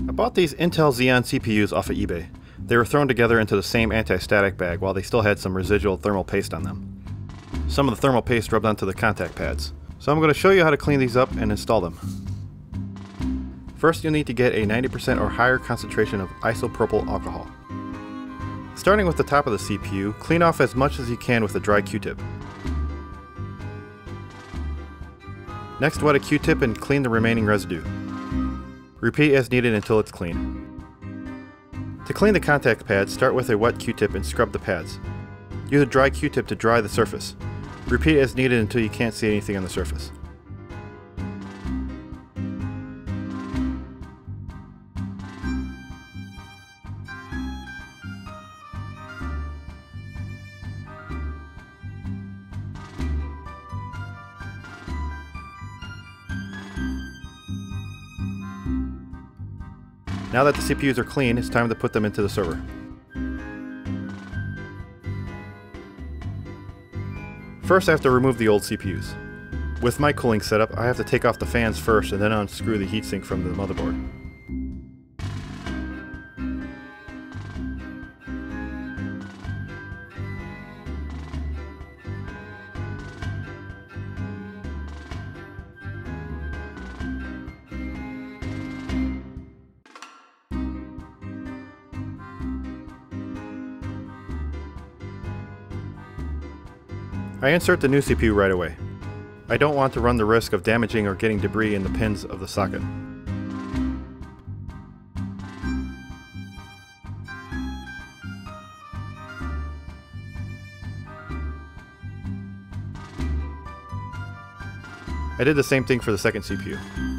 I bought these Intel Xeon CPUs off of eBay. They were thrown together into the same anti-static bag while they still had some residual thermal paste on them. Some of the thermal paste rubbed onto the contact pads. So I'm going to show you how to clean these up and install them. First, you'll need to get a 90% or higher concentration of isopropyl alcohol. Starting with the top of the CPU, clean off as much as you can with a dry Q-tip. Next, wet a Q-tip and clean the remaining residue. Repeat as needed until it's clean. To clean the contact pads, start with a wet Q-tip and scrub the pads. Use a dry Q-tip to dry the surface. Repeat as needed until you can't see anything on the surface. Now that the CPUs are clean, it's time to put them into the server. First, I have to remove the old CPUs. With my cooling setup, I have to take off the fans first and then unscrew the heatsink from the motherboard. I insert the new CPU right away. I don't want to run the risk of damaging or getting debris in the pins of the socket. I did the same thing for the second CPU.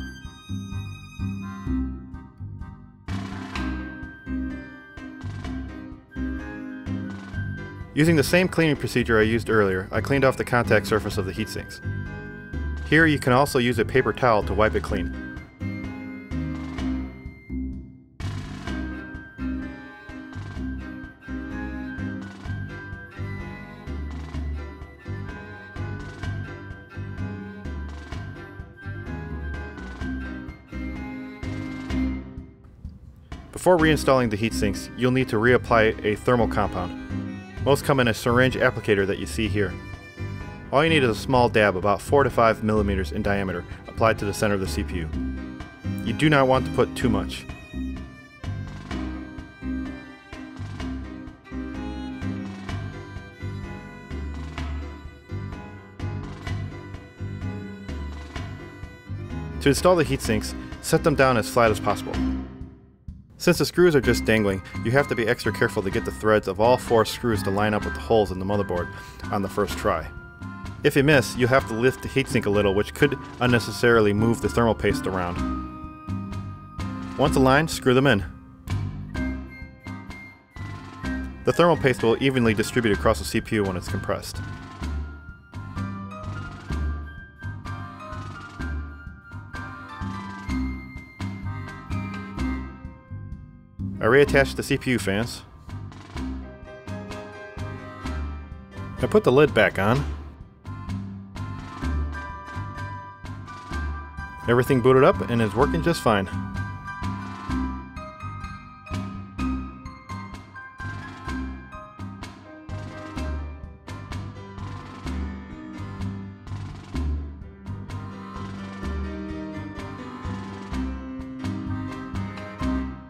Using the same cleaning procedure I used earlier, I cleaned off the contact surface of the heatsinks. Here you can also use a paper towel to wipe it clean. Before reinstalling the heatsinks, you'll need to reapply a thermal compound. Most come in a syringe applicator that you see here. All you need is a small dab, about 4 to 5 millimeters in diameter, applied to the center of the CPU. You do not want to put too much. To install the heatsinks, set them down as flat as possible. Since the screws are just dangling, you have to be extra careful to get the threads of all 4 screws to line up with the holes in the motherboard on the first try. If you miss, you'll have to lift the heatsink a little, which could unnecessarily move the thermal paste around. Once aligned, screw them in. The thermal paste will evenly distribute across the CPU when it's compressed. I reattached the CPU fans. I put the lid back on. Everything booted up and is working just fine.